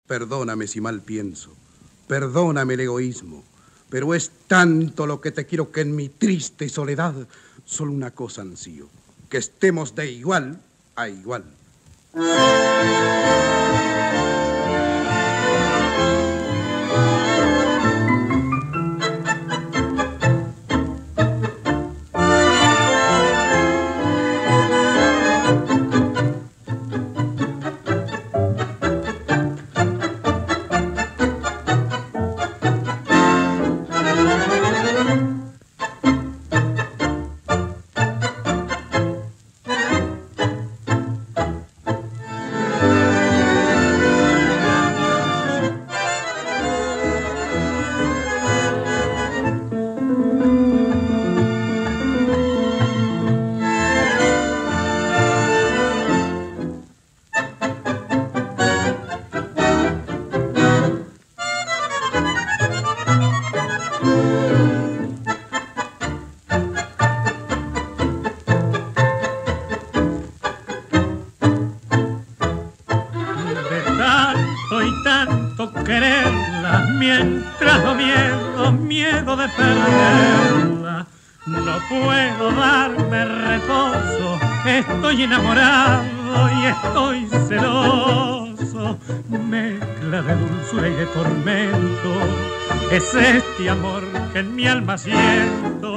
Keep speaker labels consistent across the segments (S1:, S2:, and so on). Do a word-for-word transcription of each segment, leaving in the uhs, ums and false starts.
S1: Perdóname si mal pienso, perdóname el egoísmo, pero es tanto lo que te quiero que en mi triste soledad solo una cosa ansío, que estemos de igual a igual.
S2: Enamorado y estoy celoso, mezcla de dulzura y de tormento, es este amor que en mi alma siento,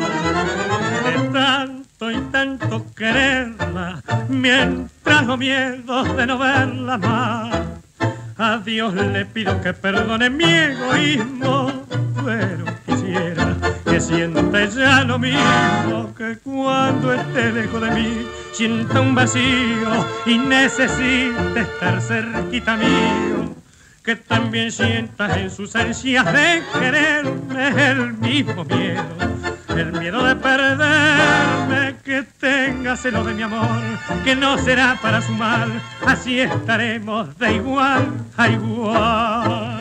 S2: de tanto y tanto quererla, mientras los miedos de no verla más. A Dios le pido que perdone mi egoísmo, pero quisiera que sienta ya lo mismo, que cuando esté lejos de mí sienta un vacío y necesite estar cerquita mío, que también sientas en sus ansias de quererme el mismo miedo, el miedo de perderme, que tenga celo de mi amor, que no será para su mal, así estaremos de igual a igual.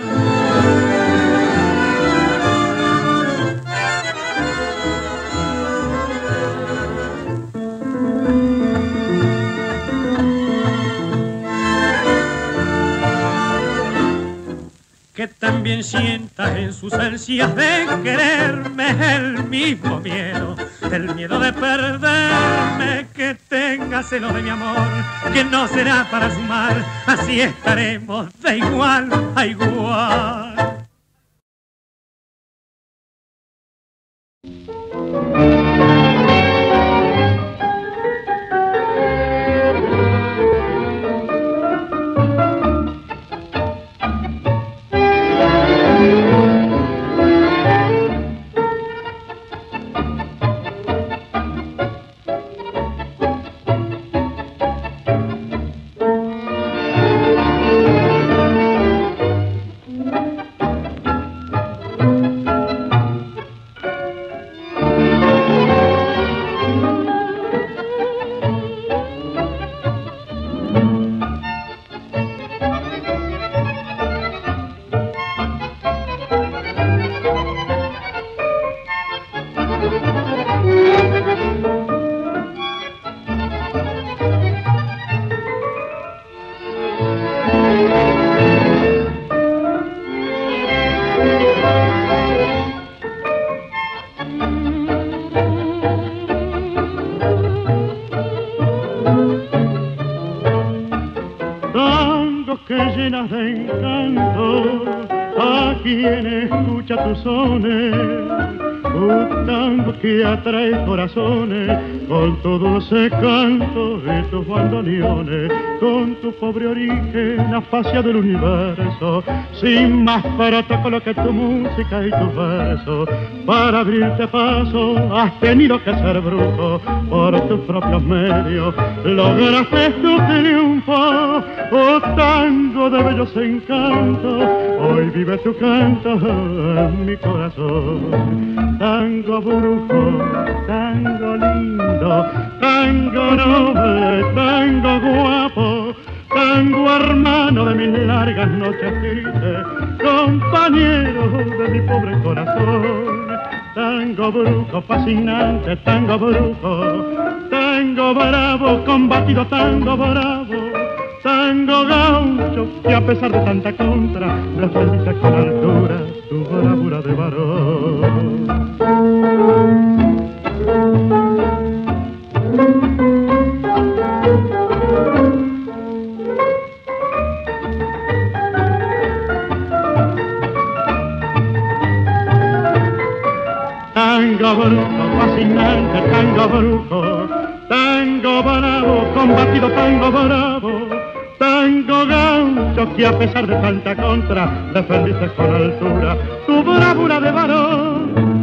S2: Que también sientas en sus ansias de quererme el mismo miedo, el miedo de perderme, que tenga celo de mi amor, que no será para su mal, así estaremos de igual a igual. Que atrae corazones con tu dulce canto de tus bandoneones, con tu pobre origen afasia del universo, sin más protocolo que tu música y tu verso. Para abrirte paso has tenido que ser bruto, por tus propios medios lograste tu triunfo. Oh tango de bellos encantos, hoy vive tu canto en mi corazón. Tango brujo, tango lindo, tango noble, tango guapo, tango hermano de mis largas noches tristes, compañero de mi pobre corazón. Tango brujo fascinante, tango brujo, tango bravo, combatido tango bravo, tango gaucho, que a pesar de tanta contra, defendiste con altura tu bravura de varón. Tango brujo, fascinante, tango brujo, tango bravo, combatido tango bravo, tango gaucho, que a pesar de tanta contra, defendiste con altura tu bravura de varón.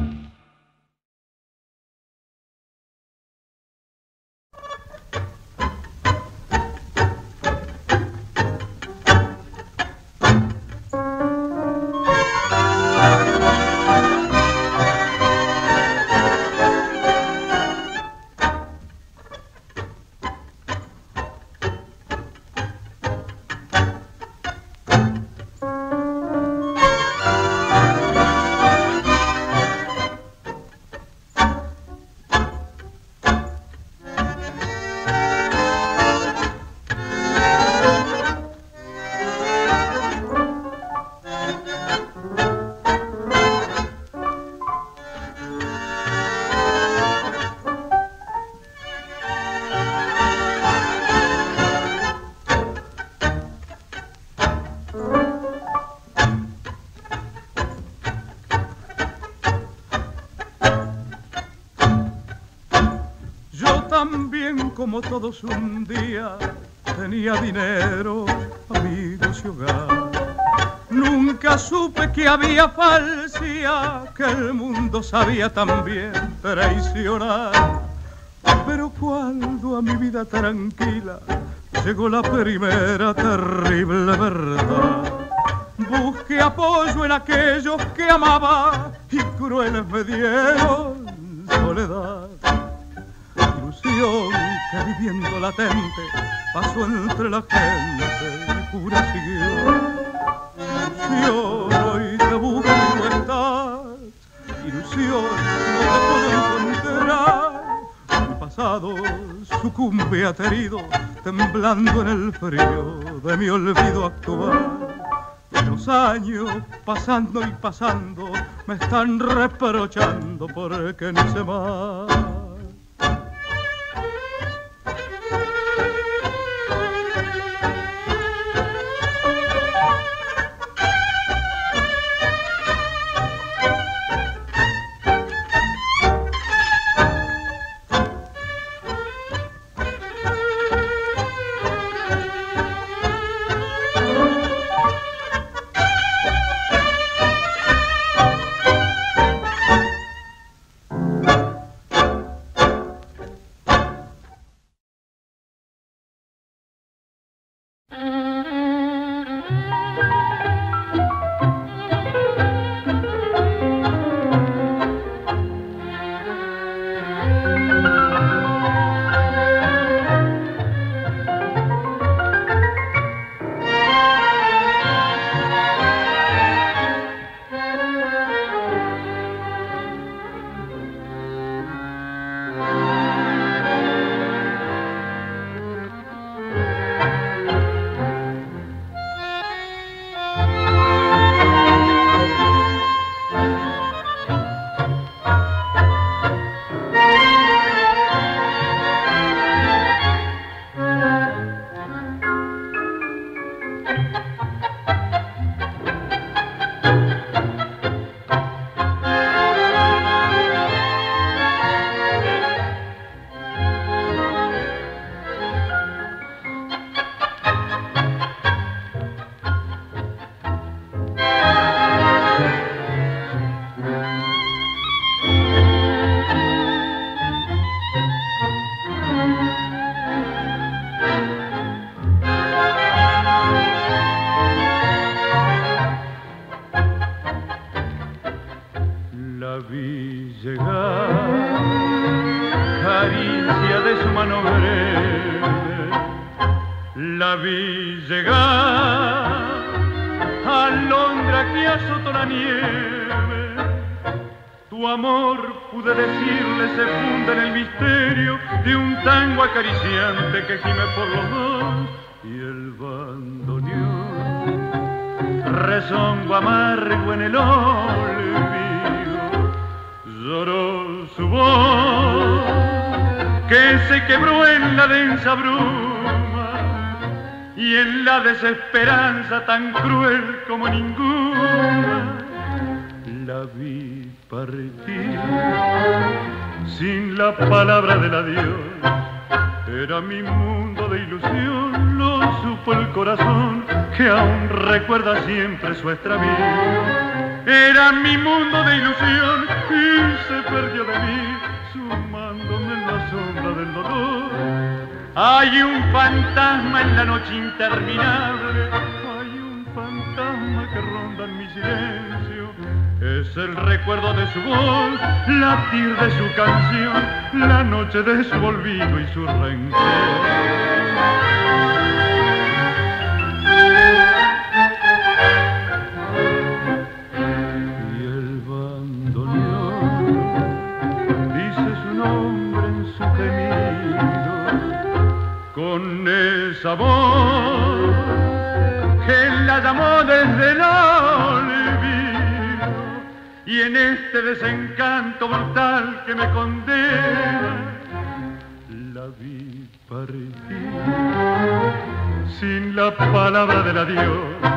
S2: Como todos un día tenía dinero, amigos y hogar. Nunca supe que había falsía, que el mundo sabía también traicionar. Pero cuando a mi vida tranquila llegó la primera terrible verdad, busqué apoyo en aquellos que amaba y crueles me dieron soledad. Ilusión que viviendo latente pasó entre la gente y pura siguió. Ilusión, hoy te busco y no estás. Ilusión, no te puedo encontrar. Mi pasado sucumbe aterido, temblando en el frío de mi olvido actual. Los años pasando y pasando me están reprochando porque ni sé más.
S3: La vi llegar, alondra que azotó la nieve. Tu amor, pude decirle, se funde en el misterio de un tango acariciante que gime por los dos. Y rezongo amargo en el olvido. Lloró su voz que se quebró en la densa bruma y en la desesperanza tan cruel como ninguna. La vi partir sin la palabra del adiós. Era mi mundo de ilusión, lo supo el corazón que aún recuerda siempre su extravío. Era mi mundo de ilusión y se perdió de mí, sumándome en la sombra del dolor. Hay un fantasma en la noche interminable, hay un fantasma que ronda en mi silencio. Es el recuerdo de su voz, latir de su canción, la noche de su olvido y su rencor. Y el bandoneón dice su nombre en su gemido, con esa voz que la llamó desde el olvido. Y en este desencanto brutal que me condena, la vi partir sin la palabra del adiós.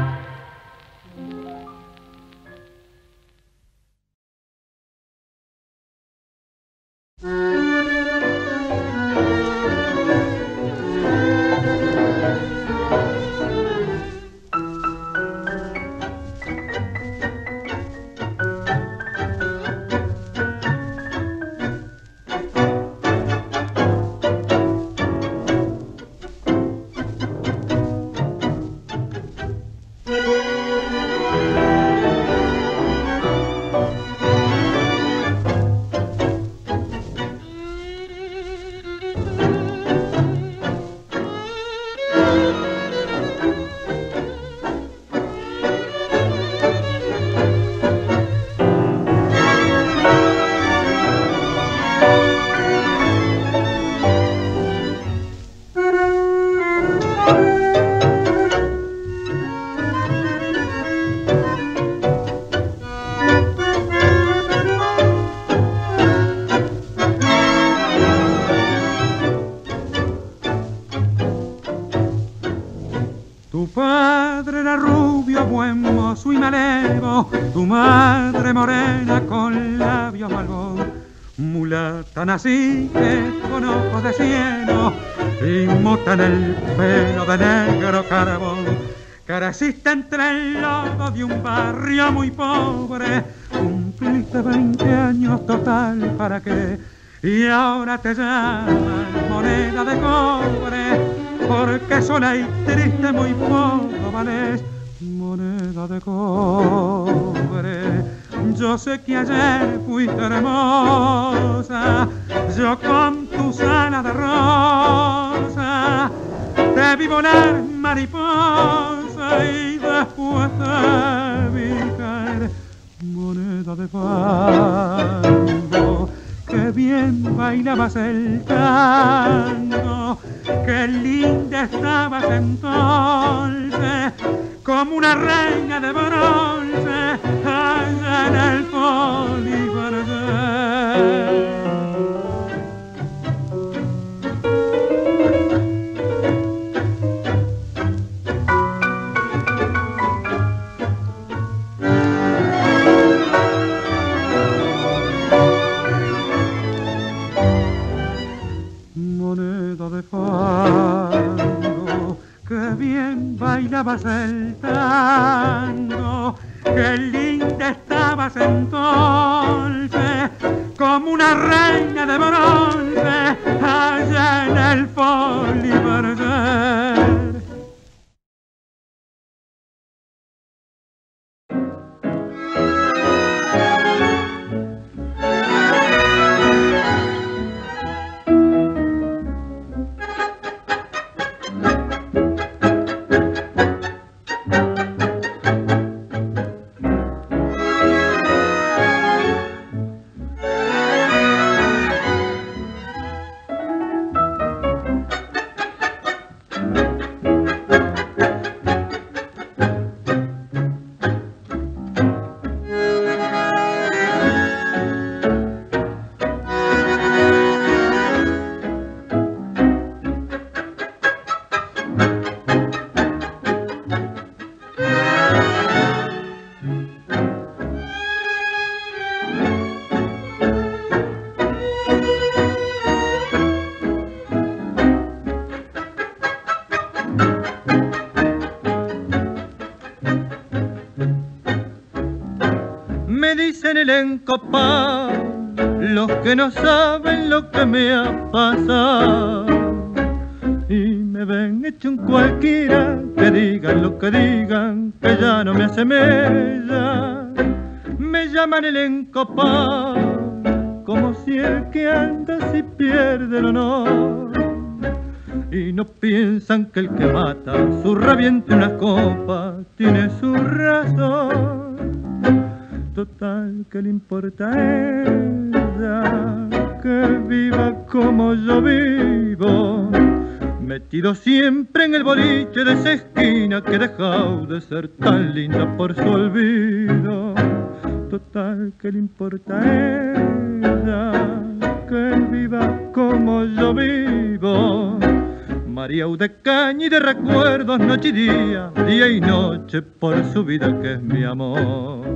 S4: Tu padre era rubio, buen mozo y malevo, tu madre morena con labios malvos, mulata naciste con ojos de cielo y mota en el pelo de negro carbón. Careciste entre el lodo de un barrio muy pobre, cumpliste veinte años total, ¿para qué? Y ahora te llaman moneda de cobre, porque sola y triste muy poco vales, moneda de cobre. Yo sé que ayer fuiste hermosa, yo con tus alas de rosa te vi volar mariposa y después te vi caer, moneda de fango. Qué bien bailabas el tango, qué linda estabas entonces, como una reina de bronce allá en el Polivardet. De fango, qué bien bailabas el tango, qué linda estabas entonces, como una reina de bronce allá en el Polivardet.
S5: dicen el encopado los que no saben lo que me ha pasado. Y me ven hecho un cualquiera, que digan lo que digan, que ya no me asemeja. Me llaman el encopado, como si el que anda si pierde el honor. Y no piensan que el que mata su rabia entre unas copas tiene su razón. Total, ¿qué le importa a ella? Que viva como yo vivo, metido siempre en el boliche de esa esquina que dejó de ser tan linda por su olvido. Total, ¿qué le importa a ella? Que viva como yo vivo, María de caña y de recuerdos, noche y día, día y noche, por su vida que es mi amor.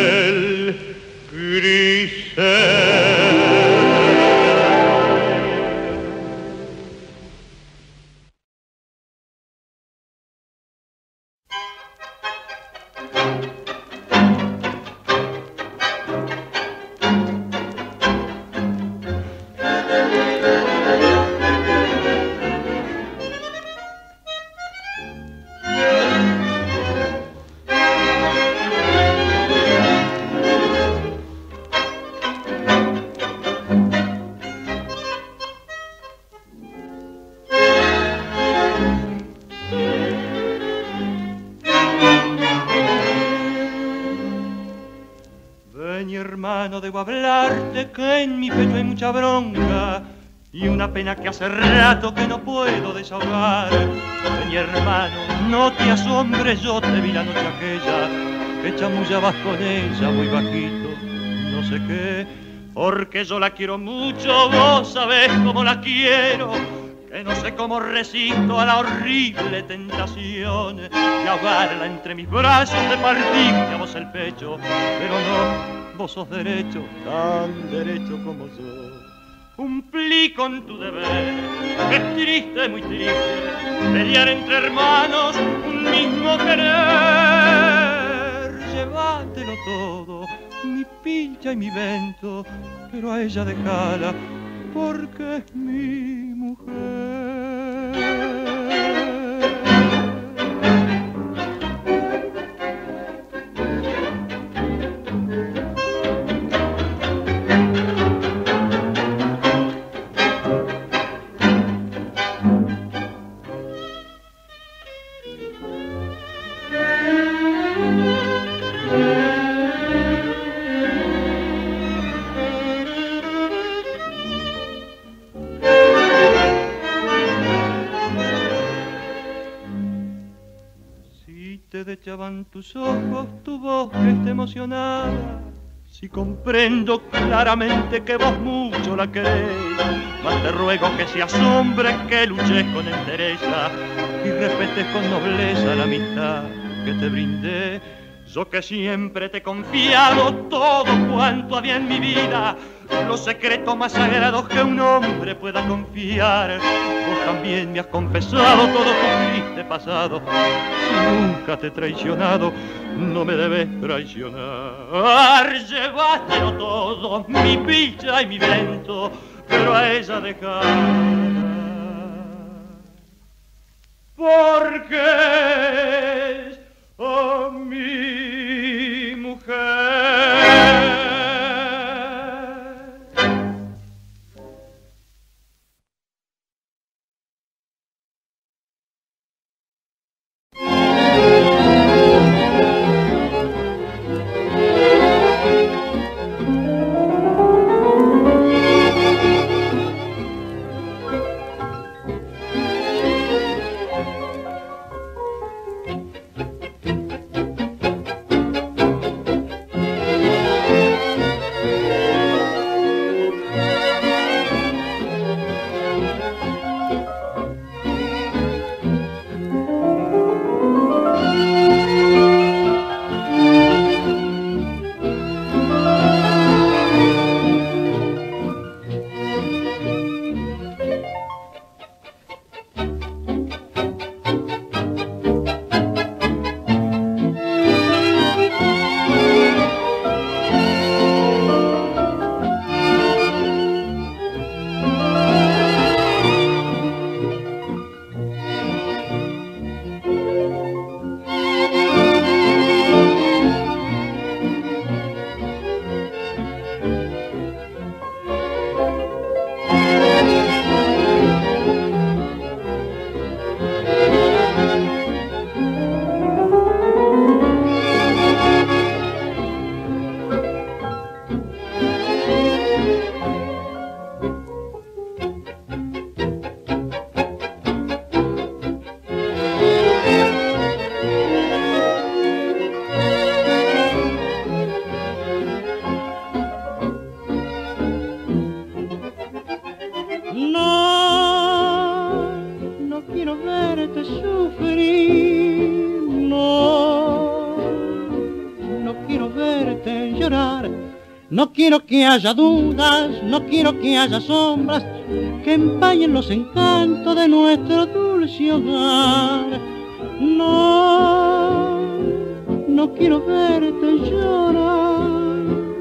S3: Grisel, Grisel.
S6: hermano, debo hablarte que en mi pecho hay mucha bronca y una pena que hace rato que no puedo desahogar. Mi hermano, no te asombres, yo te vi la noche aquella que chamullabas con ella muy bajito, no sé qué, porque yo la quiero mucho, vos sabés cómo la quiero, que no sé cómo resisto a la horrible tentación de ahogarla entre mis brazos, de partirte a vos el pecho, pero no, vos sos derecho, tan derecho como yo. Cumplí con tu deber, es triste, muy triste, pelear entre hermanos un mismo querer. Llévatelo todo, mi pincha y mi vento, pero a ella dejala, porque es mi mujer. Dechaban tus ojos, tu voz que está emocionada. Si comprendo claramente que vos mucho la querés, mas te ruego que se asombre, que luches con entereza y respetes con nobleza la amistad que te brindé. Yo que siempre te he confiado todo cuanto había en mi vida, los secretos más sagrados que un hombre pueda confiar. Vos también me has confesado todo tu triste pasado. Si nunca te he traicionado, no me debes traicionar. Llévatelo todo, mi picha y mi vento, pero a ella dejar, porque es oh, mi mujer.
S5: No quiero que haya dudas, no quiero que haya sombras que empañen los encantos de nuestro dulce hogar. No, no quiero verte llorar,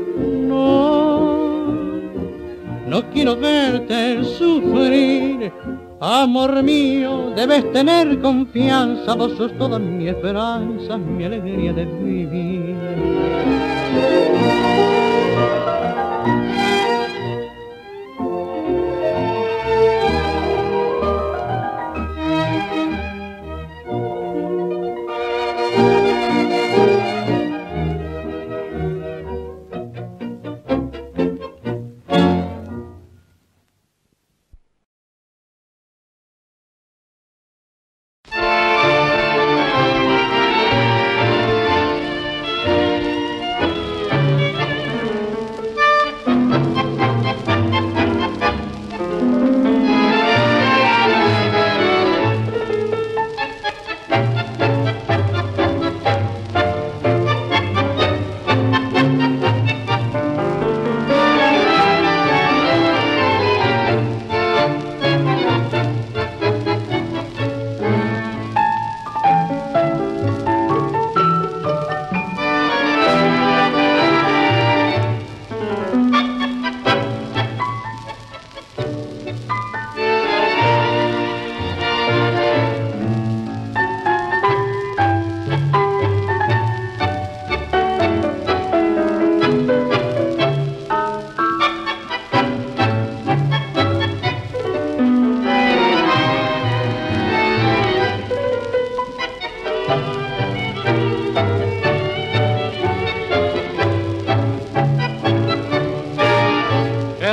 S5: no, no quiero verte sufrir. Amor mío, debes tener confianza, vos sos toda mi esperanza, mi alegría de vivir.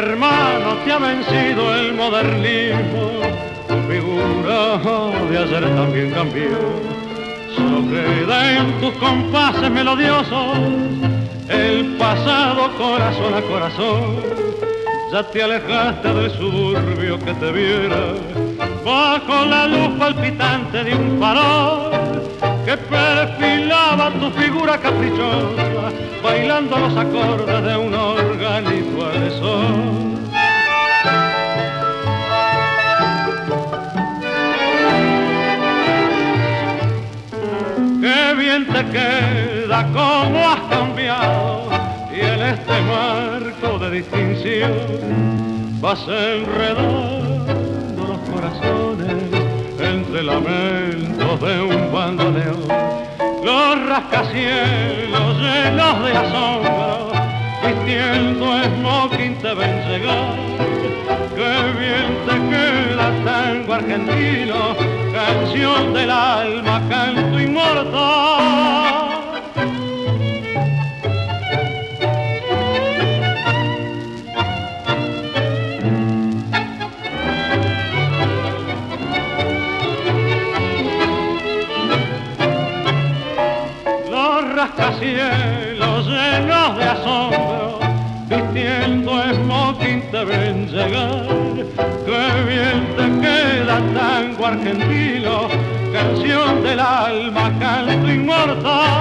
S3: hermano, te ha vencido el modernismo, tu figura de ayer también cambió. Solo queda en tus compases melodiosos el pasado corazón a corazón. Ya te alejaste del suburbio que te viera bajo la luz palpitante de un farol que perfilaba tu figura caprichosa, bailando los acordes de un organito de sol. Qué bien te queda, cómo has cambiado, y en este marco de distinción vas enredando los corazones entre lamentos de un bandoneón. Los rascacielos llenos de asombro, vistiendo smoking te ven llegar. Qué bien te queda tango argentino, canción del alma, canto inmortal. Rascacielos llenos de asombro, vistiendo smoking te ven llegar. Qué bien te queda tango argentino, canción del alma, canto inmortal.